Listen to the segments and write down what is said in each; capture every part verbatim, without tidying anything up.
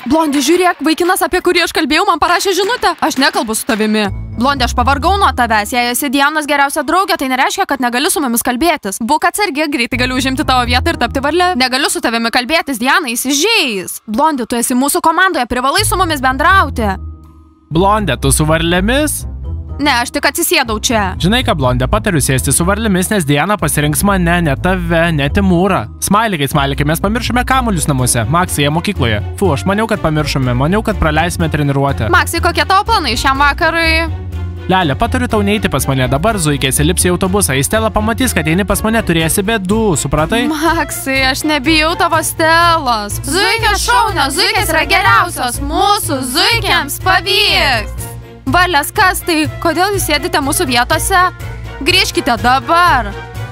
Blondi, žiūrėk, vaikinas, apie kurį aš kalbėjau, man parašė žinutę. Aš nekalbu su tavimi. Blondi, aš pavargau nuo tavęs. Jei esi Dianos geriausia draugė, tai nereiškia, kad negali su mumis kalbėtis. Būk atsargi, greitai galiu užimti tavo vietą ir tapti varle. Negaliu su tavimi kalbėtis, Diana įsižeis. Blondi, tu esi mūsų komandoje, privalai su mumis bendrauti. Blondė, tu su varlėmis? Ne, aš tik atsisėdau čia. Žinai ką, Blondė, patariu sėsti su varlėmis, nes Diana pasirinks mane, ne tave, ne Timūrą. Smailikai, smailikai, mes pamiršome kamuolius namuose, Maksai, mokykloje. Fu, aš maniau, kad pamiršome, maniau, kad praleisime treniruotę. Maksai, kokie tavo planai šiam vakarui? Lelė, patariu tau neiti pas mane dabar, zuikės įlipsi į autobusą. Į Stelą pamatys, kad eini pas mane, turėsi bėdų, supratai? Maksai, aš nebijau tavo Stelos. Zuikės šaunios, zuikės yra geriausios, mūsų zuikėms pavyks. Varlės, kas tai? Kodėl jūs sėdite mūsų vietose? Grįžkite dabar.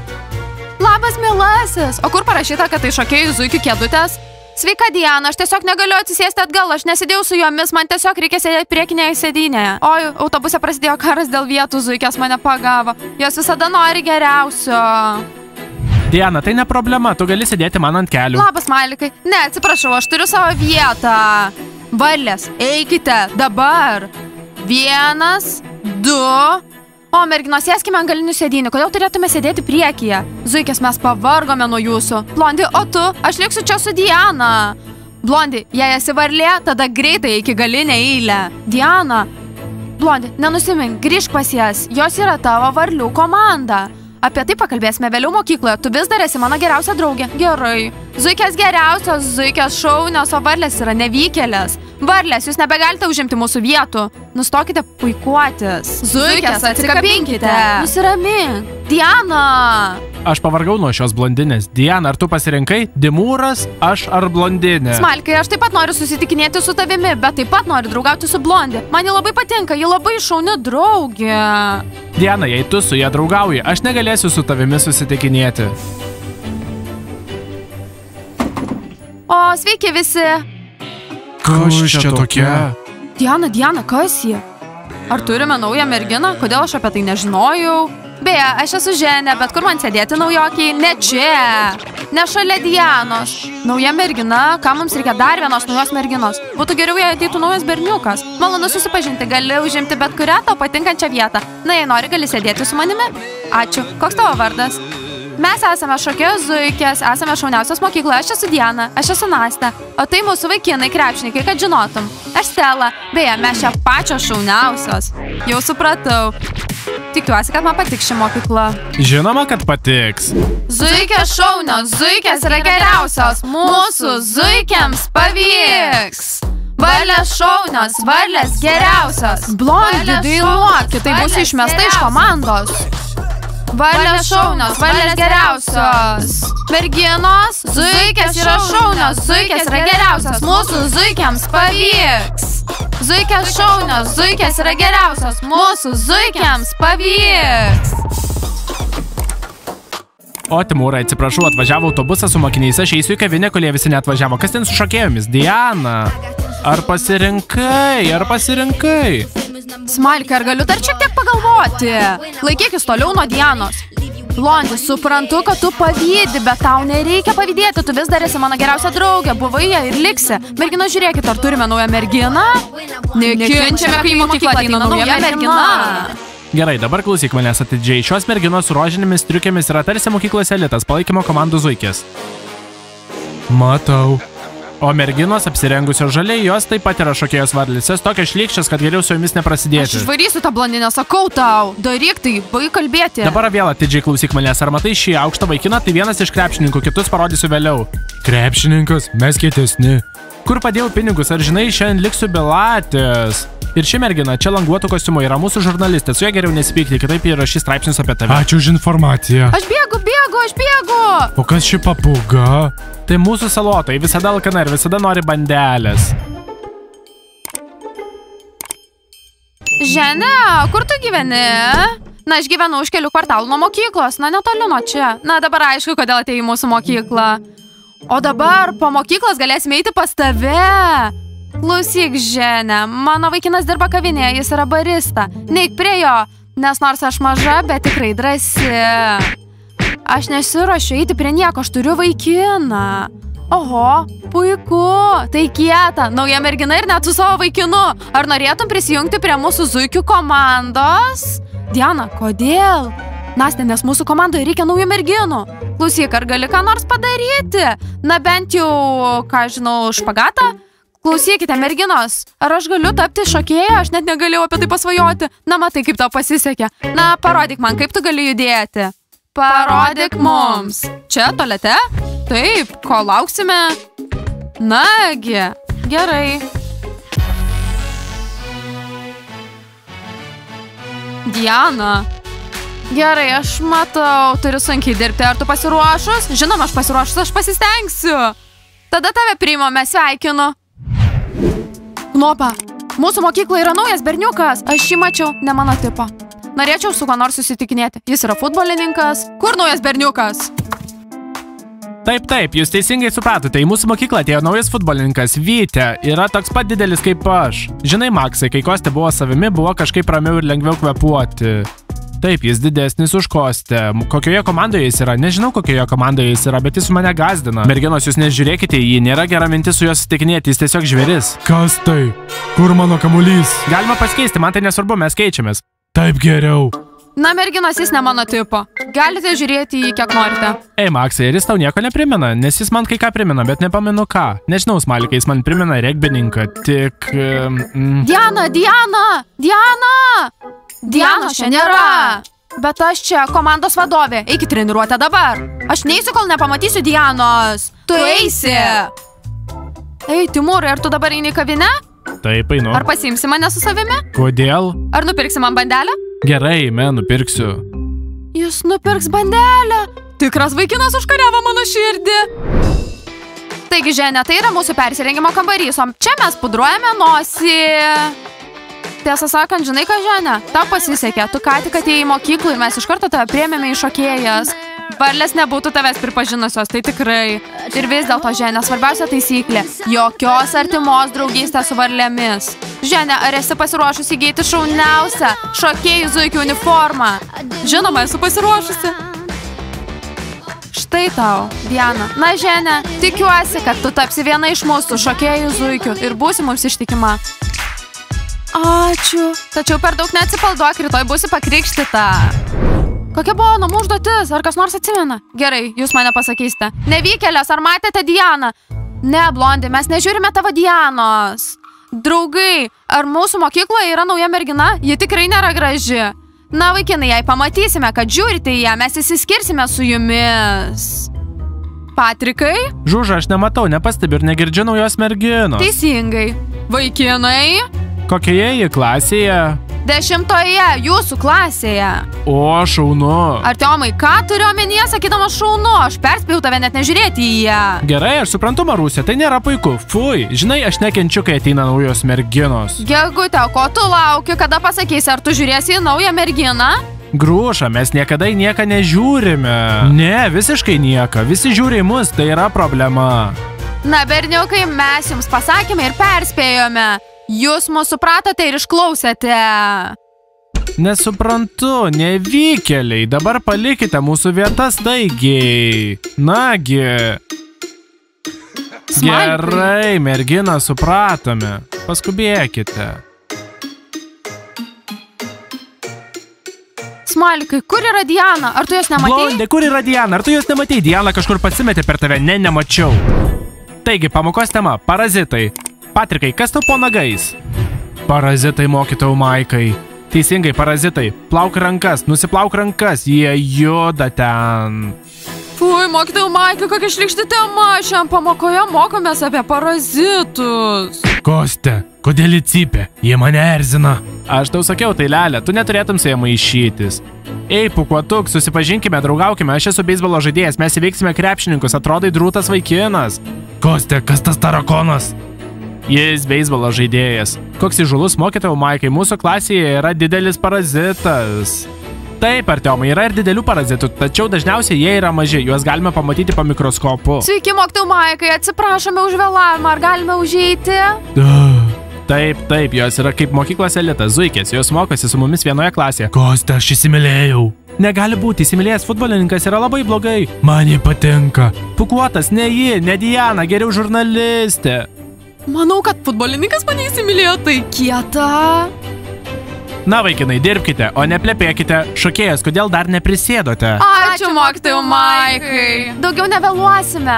Labas, mielasis. O kur parašyta, kad tai šokėjų zuikių kėdutės? Sveika, Diana, aš tiesiog negaliu atsisėsti atgal, aš nesėdėjau su jomis, man tiesiog reikia sėdėti priekinėje sėdynėje. Oi, autobuse prasidėjo karas dėl vietų, zuikės mane pagavo. Jos visada nori geriausio. Diana, tai ne problema, tu gali sėdėti man ant kelių. Labas, mailikai. Ne, atsiprašau, aš turiu savo vietą. Varlės, eikite dabar. Vienas, du. O, merginos, sėskime ant galinių sėdynių. Kodėl turėtume sėdėti priekyje? Zuikės, mes pavargome nuo jūsų. Blondi, o tu? Aš liksiu čia su Diana. Blondi, jei esi varlė, tada greitai iki galinę eilę. Diana. Blondi, nenusimink, grįžk pas jas. Jos yra tavo varlių komanda. Apie tai pakalbėsime vėliau mokykloje. Tu vis dar esi mano geriausia draugė. Gerai. Zuikės geriausios, zuikės šaunios, o varlės yra nevykėlės. Varlės, jūs nebegalite užimti mūsų vietų. Nustokite puikuotis. Zuikės, atsikabinkite. Nusiramink. Diana. Aš pavargau nuo šios blondinės. Diana, ar tu pasirinkai? Dimūras, aš ar blondinė? Smalkai, aš taip pat noriu susitikinėti su tavimi, bet taip pat noriu draugauti su Blondi. Man ji labai patinka, ji labai šauni draugė. Diana, jei tu su ja draugauji, aš negalėsiu su tavimi susitikinėti. O, sveiki visi. Kas čia tokia? Diana, Diana, kas ji? Ar turime naują merginą? Kodėl aš apie tai nežinojau? Beje, aš esu Ženė, bet kur man sėdėti naujokiai? Ne čia. Ne šalia Dianos. Nauja mergina, ką mums reikia dar vienos naujos merginos? Būtų geriau, jei ateitų naujas berniukas. Malonu susipažinti, gali užimti bet kurią tau patinkančią vietą. Na, jei nori, gali sėdėti su manimi. Ačiū. Koks tavo vardas? Mes esame šokėjos zuikės, esame šauniausios mokykloje, aš esu Diana, aš esu Nastė, o tai mūsų vaikinai krepšininkai, kad žinotum. Aš Stela, beje, mes čia pačios šauniausios. Jau supratau. Tikiuosi, kad man patiks ši mokykla. Žinoma, kad patiks. Zuikės šaunios, zuikės yra geriausios, mūsų zuikėms pavyks. Varlės šaunios, varlės geriausios. Blondi, dainuok, tai bus išmesta iš komandos. Varlės šaunios, varlės geriausios. Merginos, zuikės yra šaunios, zuikės yra geriausios, mūsų zuikėms pavyks. Zuikės šaunios, zuikės yra geriausios, mūsų zuikėms pavyks. O, Timūrai, atsiprašau, atvažiavo autobusas su mokiniais, aš eisiu į kavinę, kurie visi neatvažiavo. Kas ten su šokėjomis? Diana, ar pasirinkai, ar pasirinkai? Smalkai, ar galiu dar šiek tiek pagalvoti? Laikykis toliau nuo Dianos. Blondi, suprantu, kad tu pavydi, bet tau nereikia pavydėti, tu vis dar esi mano geriausia draugė, buvai ją ir liksi. Mergina, žiūrėkit, ar turime naują merginą? Nekenčiame, kai į mokyklą ateina nauja mergina. Gerai, dabar klausyk manęs atidžiai. Šios merginos su rožinėmis triukėmis yra tarsi mokyklos elitas, palaikymo komandų zuikės. Matau. O merginos apsirengusios žaliai, jos taip pat yra šokėjos varlės. Jos tokios šlykščios, kad geriau su jomis neprasidėti. Aš išvarysiu tą blondinę, sakau tau. Daryk tai, baig kalbėti. Dabar vėl atidžiai klausyk manęs. Ar matai šį aukštą vaikiną? Tai vienas iš krepšininkų, kitus parodysiu vėliau. Krepšininkas, mes kietesni. Kur padėjau pinigus? Ar žinai, šiandien liksiu belatės. Ir ši mergina, čia languotų kostiumo, yra mūsų žurnalistė. Su ja geriau nesipykti, kitaip jie rašys straipsnius apie tave. Ačiū už informaciją. Aš bėgu, bėgu, aš bėgu. O kas ši papūga? Tai mūsų salotai, visada alkana ir visada nori bandelės. Ženė, kur tu gyveni? Na, aš gyvenu už kelių kvartalų nuo mokyklos, na, netoli nuo čia. Na, dabar aišku, kodėl atėjai į mūsų mokyklą. O dabar po mokyklos galėsime eiti pas tave. Klausyk, Ženė, mano vaikinas dirba kavinėje, jis yra barista. Neik prie jo, nes nors aš maža, bet tikrai drąsi. Aš nesiruošiu eiti prie nieko, aš turiu vaikiną. Oho, puiku, tai kieta, nauja mergina ir net su savo vaikinu. Ar norėtum prisijungti prie mūsų zuikių komandos? Diana, kodėl? Nastė, nes mūsų komandoje reikia naujų merginų. Klausyk, ar gali ką nors padaryti? Na bent jau, ką žinau, špagatą? Klausykite, merginos, ar aš galiu tapti šokėja? Aš net negalėjau apie tai pasvajoti. Na, matai, kaip tau pasisekė. Na, parodyk man, kaip tu gali judėti. Parodyk mums. Čia, tualete? Taip, ko lauksime? Nagi, gerai. Diana. Gerai, aš matau, turiu sunkiai dirbti. Ar tu pasiruošus? Žinoma, aš pasiruošus, aš pasistengsiu. Tada tave priimame, sveikinu. Knopa, mūsų mokykloje yra naujas berniukas. Aš jį mačiau, ne mano tipo. Norėčiau su kuo nors susitikinėti. Jis yra futbolininkas. Kur naujas berniukas? Taip, taip, jūs teisingai supratote, į mūsų mokyklą atėjo naujas futbolininkas, Vytė, yra toks pat didelis kaip aš. Žinai, Maksai, kai Kostė buvo savimi, buvo kažkaip ramiau ir lengviau kvepuoti. Taip, jis didesnis už Kostę. Kokioje komandoje jis yra? Nežinau, kokioje komandoje jis yra, bet jis mane gazdina. Merginos, jūs nežiūrėkite į jį, nėra gera mintis su juo susitikinėti, jis tiesiog žvėris. Kas tai? Kur mano kamuolys? Galima pasikeisti, man tai nesvarbu, mes keičiamės. Taip geriau. Na, merginos, jis ne mano tipo. Galite žiūrėti jį, kiek norite. Ei, Maksai, ir jis tau nieko neprimena, nes jis man kai ką primena, bet nepamenu ką. Nežinau, Smalikai, jis man primena regbininką, tik... Mm... Diana, Diana! Diana! Diana čia nėra! Bet aš čia komandos vadovė. Eikit treniruotę dabar. Aš neisiu, kol nepamatysiu Dianos. Tu eisi! Ei, Timūrai, ar tu dabar eini į kavinę? Taip, einu. Ar pasiimsi mane su savimi? Kodėl? Ar nupirksi man bandelę? Gerai, me, nupirksiu. Jis nupirks bandelę. Tikras vaikinas užkariavo mano širdį. Taigi, Ženė, tai yra mūsų persirengimo kambarys, o čia mes pudruojame nosį. Tiesą sakant, žinai ką, Ženė? Tau pasisekė, tu ką tik atėjai į mokyklą ir mes iš karto tave priėmėme į šokėjas. Varlės nebūtų tavęs pripažinusios, tai tikrai. Ir vis dėlto, Ženė, svarbiausia taisyklė – jokios artimos draugystės su varlėmis. Ženė, ar esi pasiruošusi įgyti šauniausią šokėjų zuikių uniformą? Žinoma, esu pasiruošusi. Štai tau, Diana. Na, Ženė, tikiuosi, kad tu tapsi viena iš mūsų šokėjų zuikių ir būsi mums ištikima. Ačiū. Tačiau per daug neatsipalduok, rytoj būsi pakrikštyta. Kokia buvo namų užduotis? Ar kas nors atsimena? Gerai, jūs mane pasakysite. Nevykėlės, ar matėte Dianą? Ne, Blondi, mes nežiūrime tavo Dianos. Draugai, ar mūsų mokykloje yra nauja mergina? Ji tikrai nėra graži. Na, vaikinai, jei pamatysime, kad žiūrite į ją, mes įsiskirsime su jumis. Patrikai? Žuža, aš nematau, nepastebiu ir negirdžiu naujos merginos. Teisingai. Vaikinai? Kokioje ji klasėje? Dešimtoje, jūsų klasėje. O, šaunu. Artiomai, ką turiu omenyje, sakydamas šaunu? Aš perspėjau tave net nežiūrėti į ją. Gerai, aš suprantu, Marusė, tai nėra puiku. Fui, žinai, aš nekenčiu, kai ateina naujos merginos. Gegute, ko tu lauki, kada pasakysi, ar tu žiūrėsi į naują merginą? Grūša, mes niekada į nieką nežiūrime. Ne, visiškai nieką. Visi žiūri į mus, tai yra problema. Na, berniukai, mes jums pasakėme ir perspėjome. Jūs mūsų supratote ir išklausėte. Nesuprantu, nevykėliai. Dabar palikite mūsų vietas taigiai. Nagi. Gerai, merginą supratome. Paskubėkite. Smalikai, kur yra Diana? Ar tu jos nematei? Blondė, kur yra Diana? Ar tu jos nematei? Diana kažkur pasimetė per tave. Ne, nemačiau. Taigi, pamokos tema – parazitai. Patrikai, kas tau po nagais? Parazitai, mokytojau Maikai. Teisingai, parazitai. Plauk rankas, nusiplauk rankas, jie juda ten. Fui, mokytojau Maikai, kokia šlykšti tema. Šiam pamokoje mokomės apie parazitus. Kostė, kodėl jį cypė? Jie mane erzina. Aš tau sakiau, tai Lelė, tu neturėtum su jie maišytis. Ei, pukuotuk, susipažinkime, draugaukime, aš esu beisbolo žaidėjas, mes įveiksime krepšininkus, atrodai drūtas vaikinas. Kostė, kas tas tarakonas? Jis beisbolo žaidėjas. Koks įžūlus, mokytojau Maikai, mūsų klasėje yra didelis parazitas. Taip, Artiomai, yra ir didelių parazitų, tačiau dažniausiai jie yra maži, juos galime pamatyti po mikroskopu. Sveiki, mokytojau Maikai, atsiprašome už vėlavimą, ar galime užeiti? Taip, taip, jos yra kaip mokyklos elitas, zuikės, jos mokosi su mumis vienoje klasėje. Kostė, aš įsimylėjau. Negali būti, įsimylėjęs futbolininkas yra labai blogai. Man jį patinka. Pukuotas, ne ji, ne Diana, geriau žurnalistė. Manau, kad futbolininkas mane įsimylėjo, tai kieta. Na, vaikinai, dirbkite, o neplepėkite. Šokėjas, kodėl dar neprisėdote? Ačiū, mokytojau Maikai. Daugiau nevėluosime.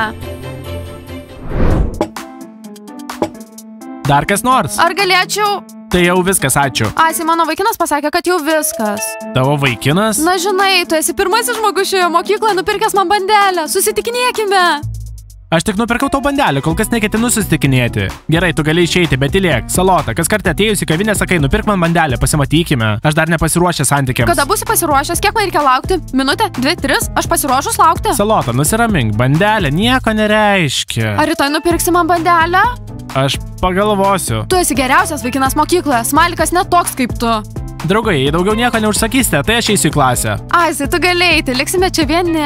Dar kas nors? Ar galėčiau? Tai jau viskas, ačiū. Asi, mano vaikinas pasakė, kad jau viskas. Tavo vaikinas? Na, žinai, tu esi pirmasis žmogus šioje mokykloje nupirkęs man bandelę. Susitikinėkime. Aš tik nupirkau tau bandelę, kol kas neketinu susitikinėti. Gerai, tu gali išeiti, bet tylėk. Salota, kas kartą atėjus į kavinę sakai, nupirk man bandelę, pasimatykime. Aš dar nepasiruošęs santykiams. Kada būsi pasiruošęs, kiek man reikia laukti? Minutę, dvi, tris, aš pasiruošus laukti. Salota, nusiramink, bandelė nieko nereiškia. Ar rytoj nupirksi man bandelę? Aš pagalvosiu. Tu esi geriausias vaikinas mokykloje, Smalikas net toks kaip tu. Draugai, jei daugiau nieko neužsakysite, tai aš eisiu į klasę. Asi, tu galėjai, tai liksime čia vieni.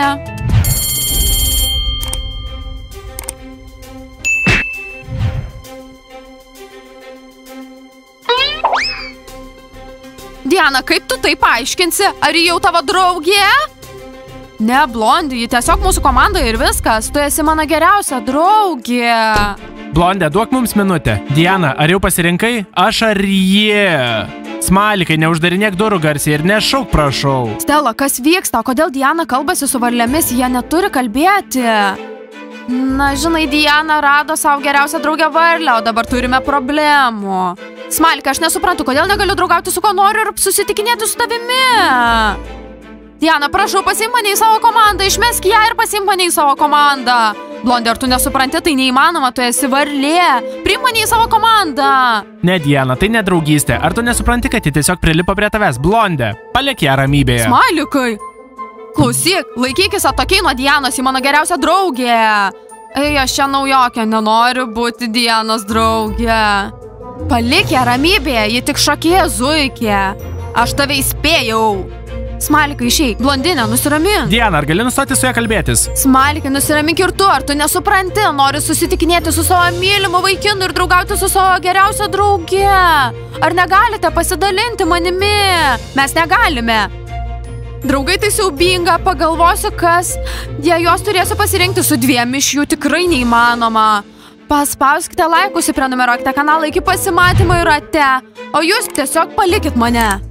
Diana, kaip tu tai paaiškinsi? Ar ji jau tavo draugė? Ne, Blondi, ji tiesiog mūsų komandoje ir viskas. Tu esi mano geriausia draugė. Blondė, duok mums minutę. Diana, ar jau pasirinkai? Aš ar jie? Smalikai, neuždarinėk durų garsiai ir nešauk, prašau. Stela, kas vyksta? Kodėl Diana kalbasi su varlėmis? Jie neturi kalbėti. Na, žinai, Diana rado savo geriausią draugę varlę, o dabar turime problemų. Smalika, aš nesuprantu, kodėl negaliu draugauti su kuo noriu ir susitikinėti su tavimi. Diana, prašau, pasimk mane į savo komandą, išmesk ją ir pasimk mane į savo komandą. Blondė, ar tu nesupranti, tai neįmanoma, tu esi varlė. Priimk mane į savo komandą. Ne, Diana, tai ne draugystė. Ar tu nesupranti, kad ji tiesiog prilipo prie tavęs? Blondė, palik ją ramybėje. Smalikai. Klausyk, laikykis atokiai nuo Dianos, į mano geriausią draugę. Ei, aš čia naujokė, nenoriu būti Dianos draugė. Palik ją ramybėje, ji tik šokėja zuikė. Aš tave įspėjau. Smalikai, išeik, blondinė, nusiramink. Diana, ar gali nustoti su ją kalbėtis? Smalikai, nusiramink ir tu, ar tu nesupranti? Nori susitikinėti su savo mylimu vaikinu ir draugauti su savo geriausia drauge. Ar negalite pasidalinti manimi? Mes negalime. Draugai, tai siaubinga, pagalvosiu kas. Jei jos turėsiu pasirinkti su dviem iš jų, tikrai neįmanoma. Paspauskite laikus ir prenumeruokite kanalą iki pasimatymo ir rate. O jūs tiesiog palikit mane.